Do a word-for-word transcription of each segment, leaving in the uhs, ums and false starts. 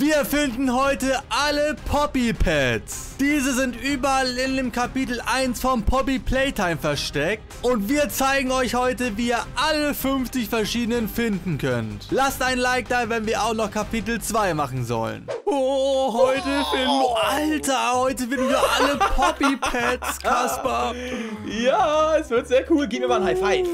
Wir finden heute alle Poppy Pets. Diese sind überall in dem Kapitel eins vom Poppy Playtime versteckt. Und wir zeigen euch heute, wie ihr alle fünfzig verschiedenen finden könnt. Lasst ein Like da, wenn wir auch noch Kapitel zwei machen sollen. Oh, heute oh. finden... Alter, heute finden wir alle Poppy Pets, Kaspar. Ja, es wird sehr cool. Gib mir mal ein High Five.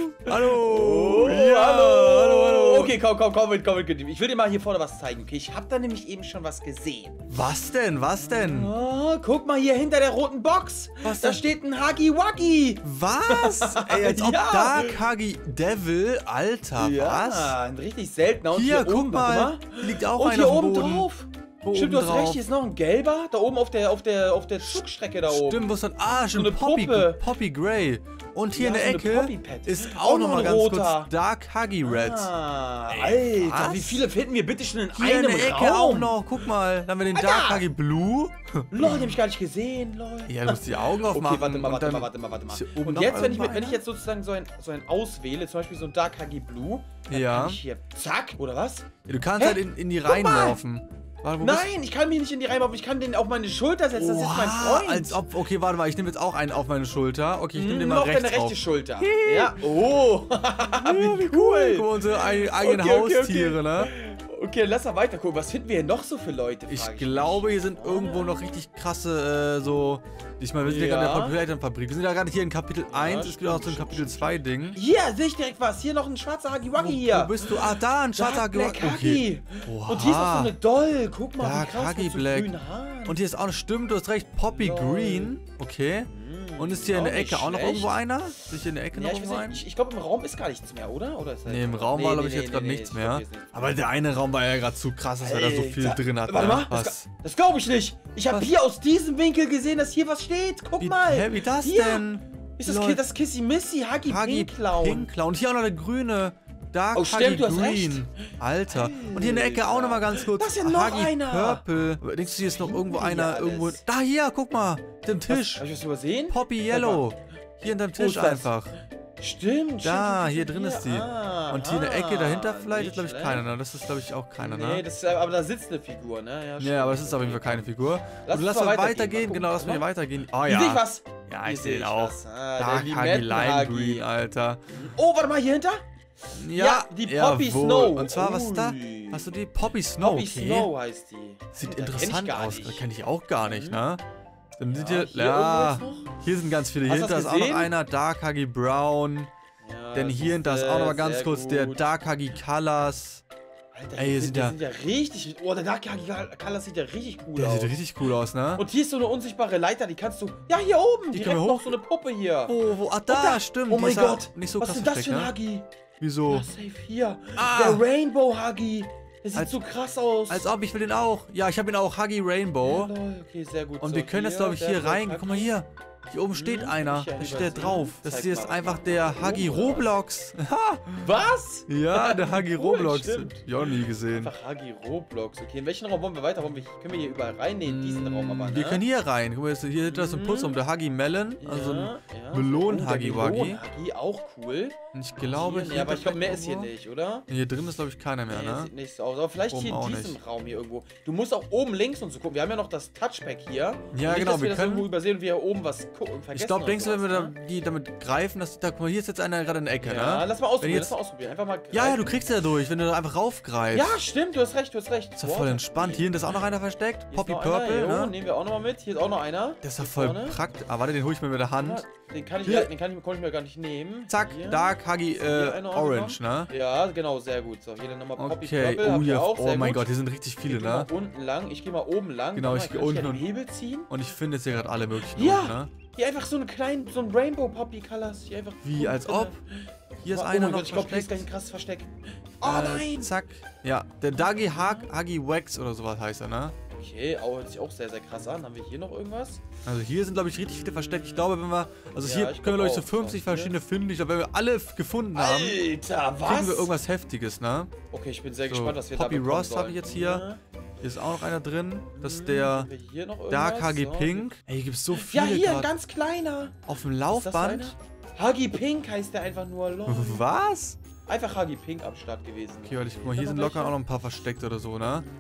Hallo. Oh, ja, hallo. hallo, hallo. Okay, komm, komm, komm mit, komm mit. Ich will dir mal hier vorne was zeigen. Okay, ich habe da nämlich eben schon was gesehen. Was denn? Was denn? Oh, guck mal hier hinter der roten Box. Was da denn? steht ein Huggy Wuggy. Was? Ey, als ob Ja. Dark Huggy Devil, Alter, Ja, was? ein richtig seltener. Und Hier, hier, guck oben, mal, warte mal. liegt auch Und einer hier auf dem oben Boden. drauf. Wo Stimmt, oben du hast recht, drauf? hier ist noch ein gelber. Da oben auf der, auf der, auf der Zugstrecke da oben. Stimmt, wo ist dann? Ah, schon eine Poppy, Puppe. Poppy Grey. Und hier Ja, in der so eine Ecke Poppy-Pet. ist Auch auch noch nochmal ein ganz roter. kurz Dark Huggy Red. Ah, Ey, Alter, was? wie viele finden wir bitte schon in Hier einem in der Ecke Raum? auch noch. Guck mal, dann haben wir den Dark Huggy Blue. Lol, den hab ich gar nicht gesehen, lol. Ja, du musst die Augen aufmachen. Okay, warte mal, und warte dann mal, warte mal, warte mal. ist hier oben Und noch jetzt, wenn ich, irgendwo wenn ich einer? jetzt sozusagen so ein, so ein auswähle, zum Beispiel so ein Dark Huggy Blue, dann Ja. kann ich hier, zack, oder was? Ja, du kannst Hä? halt in, in die Guck Reihen mal. werfen. Warte, wo bist Nein, ich kann mich nicht in die Reihe machen, ich kann den auf meine Schulter setzen, das ist mein Oha, Freund. als ob, okay, warte mal, ich nehme jetzt auch einen auf meine Schulter. Okay, ich nehme den Hm, mal auf rechts deine rechte drauf. Schulter. Ja, oh, wie Guck cool. mal, unsere eigenen eigenen Okay, okay, Haustiere, okay. ne? Okay, lass mal weiter gucken. Was finden wir hier noch so für Leute? Ich frag glaube, mich. hier sind irgendwo noch richtig krasse, äh, so... Ich meine, wir sind ja, Ja. gerade in der Papierleiternfabrik. Wir sind ja gerade hier in Kapitel eins. Es gibt auch so ein stimmt, Kapitel stimmt, zwei Ding. Hier, sehe ich direkt was. Hier noch ein schwarzer Huggy Wuggy hier. Wo bist du? Ah, da, ein schwarzer Dark Black Huggy. Huggy. Oha. Und hier ist noch so eine Doll. Guck mal, Dark wie krass Huggy mit so Black. grünen Haaren. Und hier ist auch eine Stimme, du hast recht, Poppy Lol. Green. Okay. Und ist hier in auch der nicht Ecke auch noch schlecht. irgendwo einer? Ist hier in der Ecke Ja, noch ich, irgendwo weiß ein? nicht, ich, ich glaube, im Raum ist gar nichts mehr, oder? oder ist da Nee, im etwas? Raum Nee, war, nee, glaube ich, nee, jetzt gerade nee, nichts ich mehr. glaub, hier ist nichts. Aber der eine Raum war ja gerade zu krass, dass er da so viel Alter. drin hat. Warte ne? mal, Was? das, das glaube ich nicht. Ich habe Was? hier aus diesem Winkel gesehen, dass hier was steht. Guck Wie, mal. hä, wie das hier. denn? Ist das, Lol. Ki das Kissy Missy Huggy, Huggy Pink Clown? Pink Clown. Und hier auch noch der grüne. Dark Oh, Huggy stimmt, du hast Green. Alter. Und hier in der Ecke auch noch mal ganz kurz. Da ist ja noch Huggy einer. Purple. Denkst du, hier ist noch irgendwo die einer alles? irgendwo. Da, hier, guck mal. Dem Tisch. Habe ich was übersehen? Poppy Sag mal. Yellow. Hier in deinem Wo Tisch ist das? einfach. Stimmt, Da, stimmt, hier stimmt, drin ist die. Ah, Und hier in der Ecke dahinter ah, vielleicht nicht ist, glaube ich, schlecht. keiner, ne? Das ist, glaube ich, auch keiner, Nee, ne? das ist, aber da sitzt eine Figur, ne? Ja, Ja, stimmt. aber das ist auf jeden Fall keine Figur. Lass Und uns lass mal mal weitergehen. weitergehen. Mal Genau, lass mal hier gucken, weitergehen. Oh Hier sehe ich ja. was. Ja, Hier ich sehe sehe ihn ich auch. was. Ah, Dark der Huggy Lime Limetten-Huggy. Green, Alter. Oh, warte mal, hier hinter? Ja, die Poppy jawohl. Snow. Und zwar, was ist da? Ui. Hast du die? Poppy Snow, Poppy okay. Snow heißt die. Sieht Da kenn ich interessant gar aus. nicht. Das kenne ich auch gar nicht, ne? Dann sind hier, hier ja, irgendwo jetzt noch? hier sind ganz viele. Hast du Hinter das ist auch noch gesehen? einer. Dark Huggy Brown. Ja, Denn hier hinter ist äh, auch noch mal ganz sehr kurz der gut. Dark Huggy Colors. Alter, Ey, hier hier sind, sind ja- die sind ja richtig. Oh, der Dark Huggy Color sieht ja richtig cool Der aus. sieht richtig cool aus, ne? Und hier ist so eine unsagbare Leiter, die kannst du. Ja, hier oben. Die direkt können wir noch hoch- so eine Puppe hier. Wo, wo? Ach, da, da. stimmt. Oh die mein ist ja Gott. Nicht so Was krass ist denn das für versteckt, ein ne? Huggy? Wieso? Ja, safe hier. Ah. Der Rainbow Huggy. Der sieht Als- so krass aus. Als ob, ich will den auch. Ja, ich habe ihn auch. Huggy Rainbow. Ja, lol, okay, sehr gut. Und so, wir können jetzt, glaube ich, der hier Black rein. Huggy. Guck mal hier. Hier oben steht Hm, einer. hab ich ja Da steht der übersehen. drauf. Das Zeig hier ist mal. einfach der Huggy Roblox. Ha! Was? Ja, der Huggy Cool, Roblox. stimmt. Ja, nie gesehen. Einfach Huggy Roblox. Okay, in welchen Raum wollen wir weiter? Wollen wir, können wir hier überall rein? Nee, in diesen Raum aber, ne? Wir können hier rein. Guck mal, jetzt- hier hinter ist ein Putzraum. Der Huggy Melon. Also ein ja. Melonen-Huggy Oh, der Wuggy. Melonen-Huggy, auch cool. Und ich glaube, hier, nee, hier aber ich glaube, mehr ist hier irgendwo- nicht, oder? Hier drin ist, glaube ich, keiner mehr, Nee, ne? sieht nicht so aus. Aber vielleicht Oben hier in auch diesem nicht. Raum hier irgendwo. Du musst auch oben links und so gucken. Wir haben ja noch das Touchpack hier. Ja, nicht, genau, dass wir wir das können- irgendwo übersehen und wir hier oben was gucken und vergessen. Ich glaube, oder denkst du, wenn wir sowas, da, ne? die damit greifen, dass da, guck mal, hier ist jetzt einer gerade in der Ecke, Ja, ne? lass mal ausprobieren, jetzt- lass mal ausprobieren. Einfach mal Ja, ja, du greifen. kriegst ja durch, wenn du da einfach raufgreifst. Ja, stimmt, du hast recht, du hast recht. Ist ja voll entspannt. Hier ist auch noch einer versteckt. Hier ist Poppy noch Purple, einer, jo, ne? nehmen wir auch nochmal mit. Hier ist auch noch einer. Das ist ja Hier voll vorne. praktisch. Ah, warte, den hole ich mir mit der Hand. Ja, den kann ich, Hier. ja, den kann ich, konnte ich mir gar nicht nehmen. Zack, Hier. Dark Huggy Hier äh, einer Orange, ne? Ja, genau, sehr gut. So, hier nochmal Poppy Okay, Purple. oh, habt ihr hier, auch, oh sehr mein gut. Gott, hier sind richtig viele, Ich geh ne? mal unten lang, ich gehe mal oben lang. Genau, Warte ich mal, geh kann unten hier und- den Hebel ziehen. Und ich finde jetzt hier gerade alle möglichen Ja. unten, ne? Hier einfach so einen kleinen, so ein Rainbow Poppy Colors. Hier einfach Wie, als drinne. ob? Hier ist Oh einer mein noch Gott, ich glaube, hier ist gleich ein versteckt. krasses Versteck. Oh Äh, nein! Zack. Ja, der Duggy Hug, Huggy Wax oder sowas heißt er, ne? Okay, oh, hört sich auch sehr, sehr krass an. Haben wir hier noch irgendwas? Also hier sind, glaube ich, richtig viele versteckt. Ich glaube, wenn wir, also Ja, hier ich können wir, glaube ich, so glaub auch. fünfzig So, hier. verschiedene finden. Ich glaube, wenn wir alle f- gefunden haben, Alter, was? kriegen wir irgendwas Heftiges, ne? Okay, ich bin sehr So, gespannt, was wir Poppy da bekommen Ross habe sollen. ich jetzt hier. Hier ist auch noch einer drin. Das ist Hm, der haben wir hier noch Dark irgendwas? Huggy So. Pink. Ey, hier gibt es so viele Ja, hier, ein grad ganz kleiner. auf dem Ist das Laufband. einer? Huggy Pink heißt der einfach nur. Lol. Was? Einfach Huggy Pink am Start gewesen. Okay, warte, ich guck mal, Ist hier da sind noch locker auch welche? noch ein paar versteckt oder so, ne?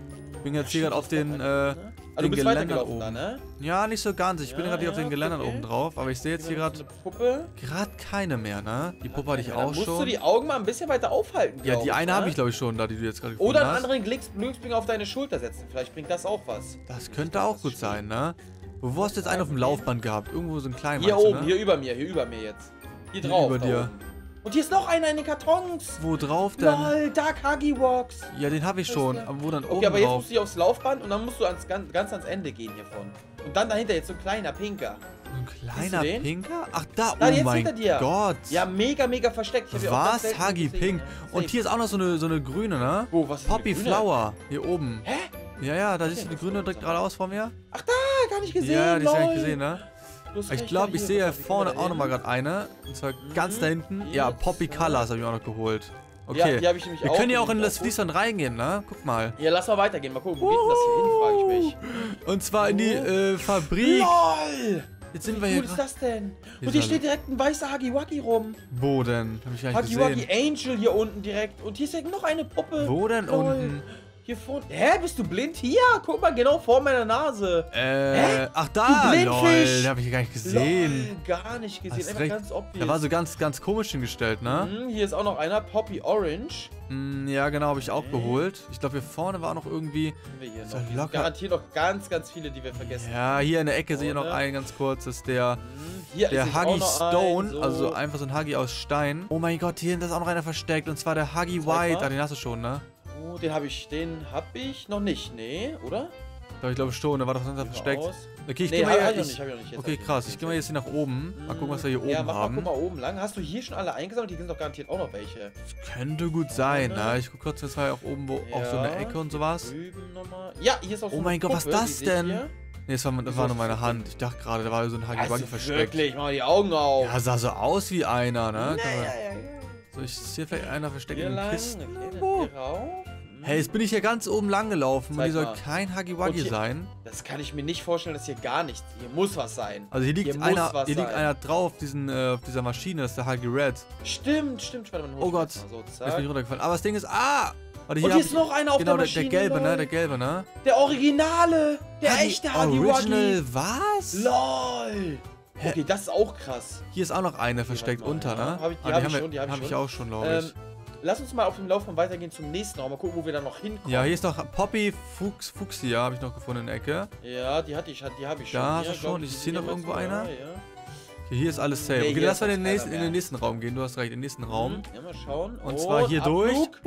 bin jetzt hier gerade auf den, äh, Ah, du den bist Geländern weitergelaufen oben. da, ne? Ja, nicht so ganz. Ich bin Ja, gerade hier auf ja, den Geländern okay. oben drauf, aber ich sehe jetzt hier gerade Eine Puppe. gerade keine mehr, ne? Die Puppe hatte ich Ja, auch dann musst schon. du die Augen mal ein bisschen weiter aufhalten, Ja, glaub die eine ne? habe ich glaube ich schon, da die du jetzt gerade gefunden Oder einen hast. anderen Glücks Glücksbringer auf deine Schulter setzen. Vielleicht bringt das auch was. Das könnte auch gut sein, ne? Wo hast du jetzt einen auf dem Laufband gehabt? Irgendwo so einen kleinen, Hier meinst du, oben, ne? hier über mir, hier über mir jetzt. Hier Hier drauf. über da dir. oben. Und hier ist noch einer in den Kartons. Wo drauf denn? Lol, Dark Huggy Walks. Ja, den habe ich schon. Weißt du? Aber wo dann oben Okay, aber jetzt drauf? musst du hier aufs Laufband und dann musst du ans, ganz, ganz ans Ende gehen hiervon. Und dann dahinter jetzt so ein kleiner Pinker. Ein Siehst kleiner du den? Pinker? Ach, da, Da, oh jetzt mein hinter dir. Gott. Ja, mega, mega versteckt. Ich hab hier auch ganz Was? selten Huggy gesehen, Pink. ne? Und Safe. hier ist auch noch so eine, so eine grüne, ne? Wo, was ist Poppy eine grüne? Flower. Hier oben. Hä? Ja, ja, da siehst du Okay, die das grüne ist direkt interessant. geradeaus vor mir. Ach, da, gar nicht gesehen. Ja, die ist ja lol. nicht gesehen, ne? Du hast Ich recht, glaube, ja, ich hier, sehe pass auf, wie vorne kommen wir auch nochmal da gerade eine. Und zwar ganz Mhm. da hinten. Hier Ja, jetzt, Poppy ja. Colors habe ich auch noch geholt. hin? Okay. Ja, die habe ich nämlich Wir auch. können ja auch in geliebt, das Fließband reingehen, ne? Guck mal. Ja, lass mal weitergehen. Mal gucken, wo geht denn das hier hin, frage ich mich. Und zwar in die äh, Fabrik. LOL! Jetzt sind wir Wie hier. cool ist gra- das denn? Hier Und hier ist steht direkt ein weißer Huggy Wuggy rum. Wo denn? Hab ich gar nicht Huggy Wuggy gesehen. Angel hier unten direkt. Und hier ist direkt noch eine Puppe. Wo denn Lol. unten? Hier vorne. Hä, bist du blind? Hier, guck mal, genau vor meiner Nase. Äh, ach da, Du lol, Blindfisch. den hab ich hier gar nicht gesehen. Lol, gar nicht gesehen. Hast Einfach recht. ganz obvious. Der war so ganz, ganz komisch hingestellt, ne? Mhm, hier ist auch noch einer, Poppy Orange. Mm, ja, genau, habe ich auch Okay. geholt. Ich glaube, hier vorne war auch noch irgendwie. Haben wir hier Ist noch. ja Hier sind locker. garantiert noch ganz, ganz viele, die wir vergessen. Ja, hier in der Ecke sehe ich noch Vorne. einen ganz kurz. Das ist der, Mhm, hier der sehe ich auch Huggy noch Stone. einen, so. Also einfach so ein Huggy aus Stein. Oh mein Gott, hier hinten ist auch noch einer versteckt. Und zwar der Huggy Zeig White. mal. Ah, den hast du schon, ne? Oh, den habe ich, den habe ich noch nicht, nee, oder? Doch, ich glaube schon, der war doch sonst Sieht mal versteckt. aus. Okay, ich Nee, geh mal hab, hier. hab ich noch Ich, nicht, hab ich noch nicht. Jetzt okay, hab ich krass. nicht. Ich gehe mal jetzt hier nach oben. Mal gucken, was wir hier oben Ja, mach haben. mal, guck mal oben lang. Hast du hier schon alle eingesammelt? Die sind doch garantiert auch noch welche. Könnte gut sein, Vorne. ne? Ich guck kurz, das war ja auch oben, wo, auch so eine Ja, Ecke und sowas. Drüben nochmal. Ja, hier ist auch so Oh eine mein Gott, was Puppe, ist die das sehe ich denn? hier. Nee, das war, das Wieso war ist nur meine das so Hand. Ich dachte gerade, da war so ein Huggy Also Wuggy versteckt. wirklich, mach mal die Augen auf. Ja, sah so aus wie einer, ne? ja, Kann ja, man- ja, ja. So, ich sehe vielleicht einer versteckt Hier in den lang, Kisten. okay, dann irgendwo. hier rauf. Hm. Hey, jetzt bin ich hier ganz oben lang gelaufen und Zeig hier soll mal. kein Huggy Und Wuggy hier- sein. Das kann ich mir nicht vorstellen, dass hier gar nichts. Hier muss was sein. Also hier liegt Hier muss einer, was hier liegt sein. einer drauf, diesen, äh, auf dieser Maschine, das ist der Huggy Red. Stimmt, stimmt. Warte mal, dann hol Oh ich Gott. das mal so, Jetzt zack. bin ich runtergefallen. Aber das Ding ist, ah! Warte, Und hab hier ist ich- noch einer auf Genau, der der, Maschine. der gelbe, ne? lol. Der gelbe, ne? Der Originale. Der Huggy echte Huggy Original, Wuggy. was? LOL. Hä? Okay, das ist auch krass. Hier ist auch noch eine versteckt warte mal, unter, ja. ne? Hab ich- die Ah, hab ich haben wir- schon, die hab ich hab ich schon. auch schon, glaube Ähm, ich. lass uns mal auf dem Laufband weitergehen zum nächsten Raum. Mal gucken, wo wir dann noch hinkommen. Ja, hier ist noch Poppy Fuchs, Fuchsia, habe ich noch gefunden in der Ecke. Ja, die hatte ich, die habe ich schon. Da hast Hier, du glaub schon. Ich die sehe sind noch hier irgendwo mit- einer. Ja, ja. Okay, hier ist alles safe. Nee, Okay, hier lass ist mal in sonst den nächsten, keiner in den mehr. nächsten Raum gehen. Du hast recht, in den nächsten Raum. Mhm. Ja, mal schauen. Und zwar hier durch. Abflug.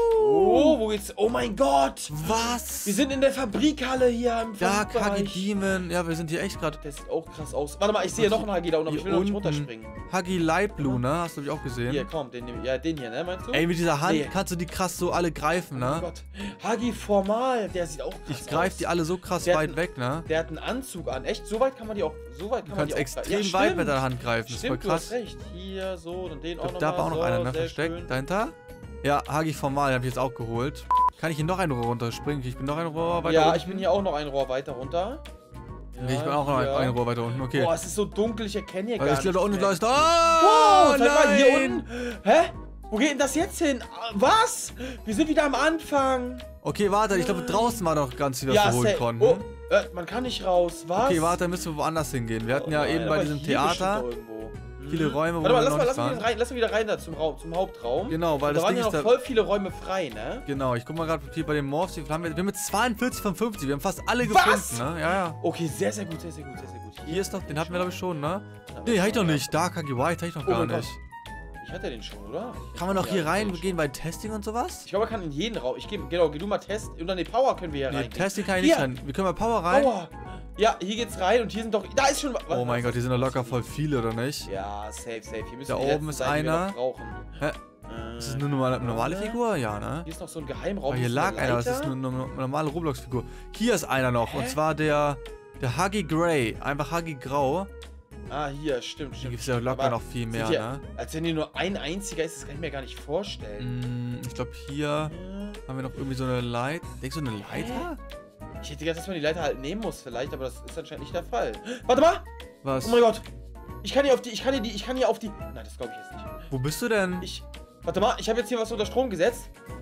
Oh, wo geht's? Oh mein Gott! Was? Wir sind in der Fabrikhalle hier im Dark Huggy Fabrikbereich. Demon. Ja, wir sind hier echt gerade. Das sieht auch krass aus. Warte mal, ich sehe noch einen Huggy da unten, aber Hier ich will noch nicht unten. runterspringen. Huggy Light Blue, ne? Hast du mich auch gesehen? Hier, komm, den, nehm- ja, den hier, ne, meinst du? Ey, mit dieser Hand Nee. kannst du die krass so alle greifen, Oh ne? Gott. Huggy Formal, der sieht auch krass Ich greife aus. die alle so krass Der hat weit einen- weg, ne? Der hat einen Anzug an. Echt? So weit kann man die auch. So weit kann Du man die kannst auch extrem Ja, weit stimmt. mit deiner Hand greifen. Das ist voll Stimmt, du hast krass. recht. Hier, so, und den Ich auch glaub, noch da mal. war auch noch so, einer, ne? sehr Versteckt. schön. Dahinter? Ja, Huggy Formal, den hab ich jetzt auch geholt. Kann ich hier noch ein Rohr runterspringen? Ich bin noch ein Rohr weiter Ja, unten. ich bin hier auch noch ein Rohr weiter runter. Okay, ich bin auch noch ein, hier. ein Rohr weiter unten, okay. Boah, es ist so dunkel, ich erkenne hier Weil gar ich glaube, da unten nichts ist mehr. Oh, Wow, zeig mal, hier nein! unten. Hä? Wo geht denn das jetzt hin? Ah, Was? Wir sind wieder am Anfang. Okay, warte, ich glaube, draußen war noch ganz viel, was wir holen safe. konnten. Oh, äh, man kann nicht raus. Was? Okay, warte, dann müssen wir woanders hingehen. Wir hatten ja Oh nein, eben bei aber diesem hier bestimmt Theater doch irgendwo. Mhm. viele Räume, wo Warte mal, wir lass noch mal, nicht lass mal waren. wieder rein, lass mal wieder rein da zum, Raum, zum Hauptraum. Genau, weil da das waren Ding ja ist noch da- voll viele Räume frei, ne? Genau, ich guck mal gerade hier bei dem Morphs, wie viel haben wir? Wir haben jetzt zweiundvierzig von fünfzig, wir haben fast alle Was? gefunden, ne? Ja, ja. Okay, sehr, sehr gut, sehr, sehr gut, sehr, sehr gut. Hier ist doch, den hatten wir glaube ich schon, ne? Ja, Nee, hatte ich noch ja. nicht. Dark Huggy White hatte ich noch Oh gar mein Gott. nicht. Ich hatte den schon, oder? Kann man noch Ja, hier ich hatte rein den gehen bei Testing und sowas? Ich glaube, man kann in jeden Raum. Ich gehe, genau, geh du mal Test. Und dann die Power können wir hier Nee, rein. Testing kann ich nicht Hier. rein. Wir können bei Power rein. Power. Ja, hier geht's rein und hier sind doch. Da ist schon. Oh mein Gott, hier sind doch locker voll viele, oder nicht? Ja, safe, safe. Hier müssen Da die oben letzten ist sein, die wir einer. noch brauchen. Hä? Äh, Ist das eine normale, normale warte. Figur? Ja, ne? Hier ist noch so ein Geheimraum. Aber hier ist lag eine einer, das ist Leiter. eine, eine normale Roblox-Figur. Hier ist einer noch, Hä? und zwar der, der Huggy Grey. Einfach Huggy Grau. Ah, hier, stimmt, Hier stimmt. gibt es ja stimmt. locker Aber noch viel mehr, sind hier, ne? Als wenn hier nur ein einziger ist, das kann ich mir gar nicht vorstellen. Mm, ich glaube, hier Ja. haben wir noch irgendwie so eine Leiter. Denkst du, eine Leiter? Ich hätte gedacht, dass man die Leiter halt nehmen muss, vielleicht, aber das ist anscheinend nicht der Fall. Warte mal! Was? Oh mein Gott! Ich kann hier auf die, ich kann hier die, ich kann hier auf die. Nein, das glaube ich jetzt nicht. Wo bist du denn? Ich. Warte mal, ich habe jetzt hier was unter Strom gesetzt.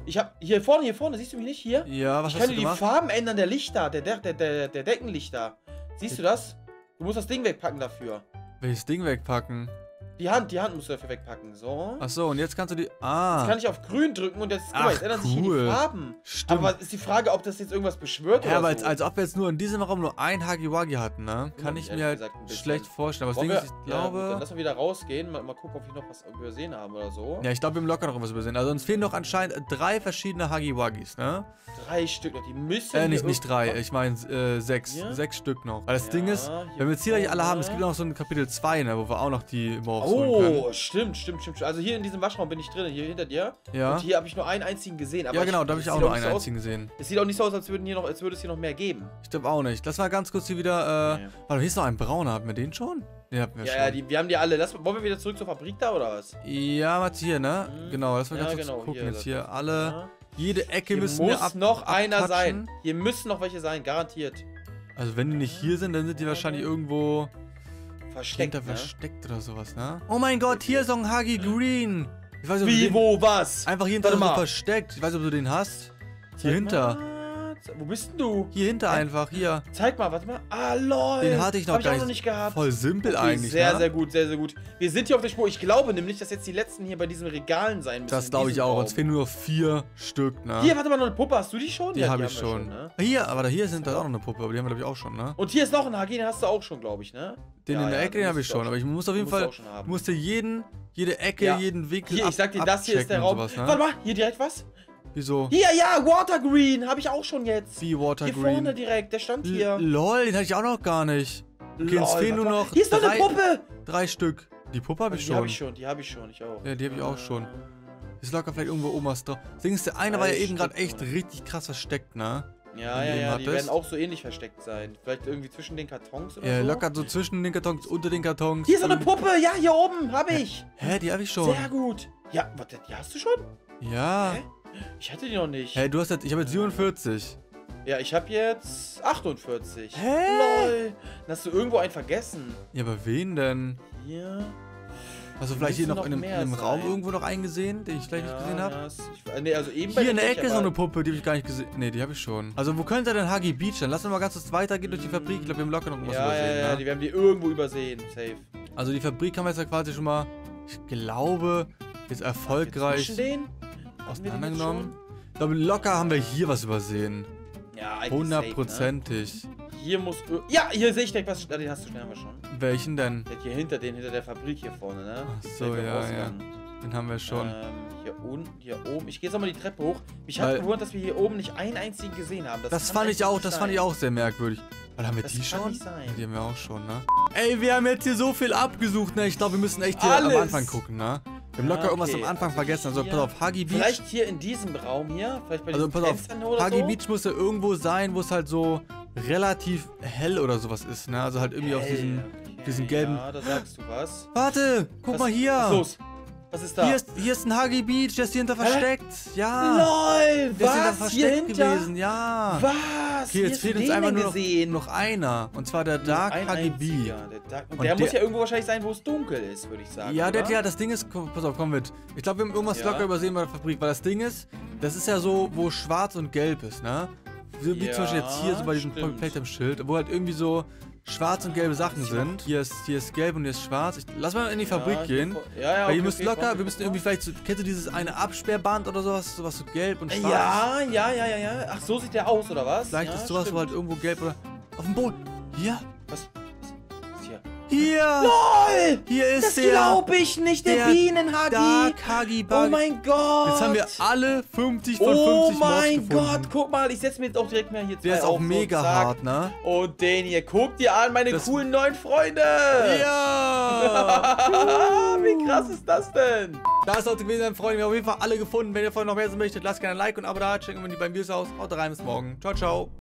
Ich hab, hier vorne, hier vorne, siehst du mich nicht? Hier? Ja, was Ich hast kann du dir die gemacht? Farben ändern, der Lichter, der, der, der, der, der Deckenlichter. Siehst du das? Du musst das Ding wegpacken dafür. Welches Ding wegpacken? Die Hand, die Hand musst du dafür wegpacken. So. Achso, und jetzt kannst du die... Ah. Jetzt kann ich auf grün drücken und jetzt, guck mal, Ach, jetzt ändern sich hier cool. die Farben. Stimmt. Aber was ist die Frage, ob das jetzt irgendwas beschwört Ja, oder aber so? als, als ob wir jetzt nur in diesem Raum nur ein Huggy-Wuggy hatten, ne? Kann Ja, ich ehrlich mir halt gesagt ein bisschen. schlecht vorstellen. Aber das Wollen Ding wir- ist, ich ja, gut, glaube... dann lass mal wieder rausgehen, mal, mal gucken, ob wir noch was übersehen haben oder so. Ja, ich glaube, wir haben locker noch was übersehen. Also uns fehlen noch anscheinend drei verschiedene Huggy-Wuggys, ne? Drei Stück noch, die müssen... Äh, hier nicht, nicht irgendwo- drei. Ich meine äh, sechs. Ja? Sechs Stück noch. Weil das Ja, Ding ist, hier wenn wir jetzt hier gleich alle vorne. haben, es gibt auch noch so ein Kapitel zwei, ne? Wo wir auch noch die Morphs holen können. Oh, stimmt, stimmt, stimmt. Also hier in diesem Waschraum bin ich drin, hier hinter dir. Ja. Und hier habe ich nur einen einzigen gesehen. Aber Ja, genau, da habe es ich auch sieht nur auch einen nicht so einzigen gesehen. Aus, es sieht auch nicht so aus, als, würden hier noch, als würde es hier noch mehr geben. Ich glaube auch nicht. Lass mal ganz kurz hier wieder, äh... Nee. Warte, hier ist noch ein brauner. Hatten wir den schon? Den hatten wir Ja, schon. ja, die, wir haben die alle. Lass, wollen wir wieder zurück zur Fabrik da oder was? Ja, warte hier, ne? Mhm. Genau, lass mal Ja, ganz kurz genau, gucken. hier, Jetzt das- hier alle... Ja. Jede Ecke Hier müssen muss wir ab noch einer abtatschen. sein. Hier müssen noch welche sein, garantiert. Also wenn die nicht hier sind, dann sind die wahrscheinlich irgendwo Versteckt, hinter ne? versteckt oder sowas, ne? Oh mein Gott, hier ist noch ein Huggy Green. Ich weiß nicht, ob du Wie, den wo, was? einfach hier hinter Warte so mal. versteckt. Ich weiß nicht, ob du den hast. Hier Zeig hinter. mal. Wo bist denn du? Hier hinter Hä? einfach, hier. Zeig mal, warte mal. Ah, lol. Den hatte ich noch Hab gar ich auch noch nicht gehabt. Voll simpel Okay, eigentlich, sehr, ne? sehr gut, sehr, sehr gut. Wir sind hier auf der Spur. Ich glaube nämlich, dass jetzt die letzten hier bei diesen Regalen sein müssen. Das in glaube ich diesem auch. Raum. Uns fehlen nur noch vier Stück, ne? Hier, warte mal, noch eine Puppe. Hast du die schon? die Ja, habe ich haben wir schon. ne? Hier, aber da hier sind da auch noch eine Puppe, aber die haben wir glaube ich auch schon, ne? Und hier ist noch ein H G, den hast du auch schon, glaube ich, ne? Den Ja, in der ja, Ecke, den habe ich musst du schon. auch Aber ich muss auf jeden musst du Fall, auch schon haben. du musst dir jeden, jede Ecke, Ja. jeden Winkel Hier, ab, ich sag dir, das hier ist der abchecken Raum. und sowas, ne? Warte mal, hier direkt was? Wieso? Hier, ja, Watergreen. Habe ich auch schon jetzt. Wie Water Hier Green? vorne direkt, der stand L- hier. Lol, den hatte ich auch noch gar nicht. Okay, uns Lol, fehlen nur warte mal. noch Hier ist noch eine drei, Puppe. drei Stück. Die Puppe habe ich Die schon. habe ich schon, die habe ich schon, ich auch. Ja, die habe ich auch schon. Äh, Ist locker vielleicht irgendwo oben was drauf. Das Ding ist, der eine war ja Drei eben gerade Stück, echt oder? richtig krass versteckt, ne? Ja, Wenn ja, du den ja, die hattest. werden auch so ähnlich versteckt sein. Vielleicht irgendwie zwischen den Kartons oder Ja, so. locker so zwischen den Kartons, unter den Kartons. Hier ist so eine und- Puppe, ja, hier oben, habe ich. Hä, die habe ich schon. Sehr gut. Ja, warte, die hast du schon? Ja. Hä? Ich hatte die noch nicht. Hä, du hast jetzt, ich habe jetzt siebenundvierzig. Ja, ich habe jetzt achtundvierzig. Hä? Lol. Dann hast du irgendwo einen vergessen. Ja, aber wen denn? Hier. Hast du vielleicht hier müssen noch in einem, noch in mehr einem Raum sein. irgendwo noch einen gesehen, den ich gleich nicht gesehen habe? das- ich, nee, also eben bei Hier in dir der nicht, Ecke ist noch aber- eine Puppe, die habe ich gar nicht gesehen. Ne, die habe ich schon. Also wo könnte denn Huggy Beach denn? Lass uns mal ganz kurz weitergehen durch die Fabrik. Ich glaube, wir haben locker noch was Ja, übersehen, ja, ja, ne? die werden die irgendwo übersehen. Safe. Also die Fabrik haben wir jetzt ja quasi schon mal, ich glaube, jetzt erfolgreich Zwischen denen? Hatten wir den jetzt auseinandergenommen. Ich glaube, locker haben wir hier was übersehen. schon? Ja, eigentlich Hundertprozentig. safe, ne? Hier muss... ir- Ja, hier sehe ich direkt was... Ah, den hast du schnell, haben wir schon. Welchen denn? Der hier hinter den, hinter der Fabrik hier vorne, ne? Ach so, Direkt ja, rausgegangen. Den haben wir schon. Ähm, hier unten, hier oben. Ich gehe jetzt nochmal die Treppe hoch. Mich hat Weil- gewundert, dass wir hier oben nicht einen einzigen gesehen haben. Das kann fand ich echt auch, nicht das sein. fand ich auch sehr merkwürdig. Weil haben wir Das die kann schon? nicht sein. Ja, die haben wir auch schon, ne? Ey, wir haben jetzt hier so viel abgesucht, ne? Ich glaube, wir müssen echt hier Alles. am Anfang gucken, ne? Wir haben Ah, locker irgendwas okay. am Anfang Also vergessen. Also hier- pass auf, Huggy Beach. Vielleicht hier in diesem Raum hier. Vielleicht bei Also diesen pass auf, Fenstern oder Huggy so. Beach muss ja irgendwo sein, wo es halt so relativ hell oder sowas ist, ne? Also halt irgendwie auf Hell, diesen, okay. diesen gelben... Ja, da sagst du was. Warte, guck was, mal hier. Was ist los? Was ist da? Hier ist, hier ist ein Huggy Beach, der ist hier hinter Hä? versteckt. Ja. LOL, Der ist hinter was? Hier versteckt hinter? gewesen, ja. Was? Okay, Wie jetzt hast fehlt du uns den einfach denn nur noch, gesehen? noch einer. Und zwar der Dark Ein Huggy B. einziger, der Dark, und, Und der, der- muss ja irgendwo wahrscheinlich sein, wo es dunkel ist, würde ich sagen. Ja, der, oder? ja, das Ding ist, komm, pass auf, komm mit. Ich glaube, wir haben irgendwas Ja. locker übersehen bei der Fabrik, weil das Ding ist, das ist ja so, wo schwarz und gelb ist, ne? Wie, wie Ja, zum Beispiel jetzt hier so bei diesem stimmt. Plate-Schild, wo halt irgendwie so schwarz und gelbe Sachen ich sind. Hier ist, hier ist gelb und hier ist schwarz. Ich, lass mal in die Ja, Fabrik ich gehen. bin vor- Ja, ja, Weil okay, ihr müsst okay, locker, komm, wir müssen komm. irgendwie vielleicht so, kennst du dieses eine Absperrband oder sowas, sowas so gelb und schwarz? Ja, ja, ja, ja, ja. Ach, so sieht der aus, oder was? Vielleicht ja, ist sowas, wo stimmt. halt irgendwo gelb oder auf dem Boden. Hier, Was? Was ist hier? hier, LOL! hier ist Das der glaube ich nicht, der, der Bienenhagi. Dark Huggy Oh Buggy. mein Gott. Jetzt haben wir alle fünfzig von Oh fünfzig Mobs mein gefunden. Gott, guck mal, ich setze mir jetzt auch direkt mal hier zwei Der ist auf, auch so, mega zack. hart, ne? Und den hier, guck dir an, meine Das- coolen neuen Freunde. Ja! Wie krass ist das denn? Das sollte gewesen sein, Freunde. Wir haben auf jeden Fall alle gefunden. Wenn ihr vorhin noch mehr sehen möchtet, lasst gerne ein Like und ein Abo da. Checken wir die beim Videos aus. Haut rein, bis morgen. Ciao, ciao.